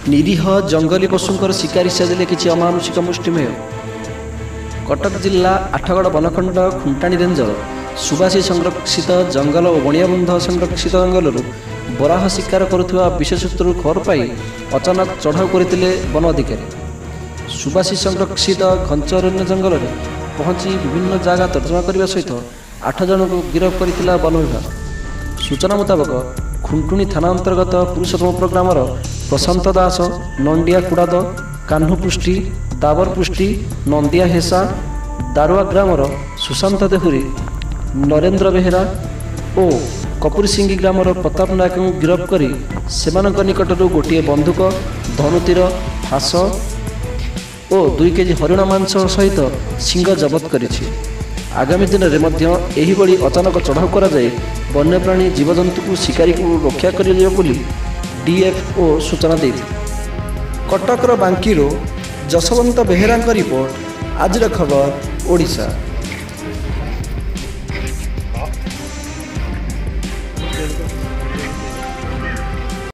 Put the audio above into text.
निरीह जंगली पशुंकर शिकारी साजिले किसी अमानुषिक मुष्टिमेय। कटक जिला आठगड़ बनखंड खुंटाणी रेंजर सुबासी संरक्षित जंगल और बणियाबंध संरक्षित जंगल बराह शिकार करुवा विशेषत्व खबर पाई अचानक चढ़ाऊ करते वन अधिकारी। सुबासी संरक्षित घंचरण्य जंगल में पहुंची विभिन्न जगह तर्जमा करने सहित 8 जन को गिरफ्त कर वन विभाग। सूचना मुताबक खुंटुणी थाना अंतर्गत पुरुषोत्तमपुर ग्रामर प्रशांत दास, नंडिया कुड़ाद, कान्हू पृष्टि, दाबर पृष्टि, नंदिया हेसा, दारुआ ग्रामर सुशांत देहुरी, नरेंद्र बेहेरा और कपूरसिंगी ग्रामर प्रताप नायक को गिरफ्त कर सेमानक निकटरू गोटे बंदूक, धनुतीर, फास और 2 केजी हरिण मांस सहित सिंग जबत करिछि। आगामी दिन में अचानक चढ़ाऊ कर वन्यप्राणी जीवजंतु को शिकारी को रक्षा कर डीएफओ सूचना देते। कटकर बांकीरो जसवंत बेहेरा रिपोर्ट, आज खबर ओडिशा।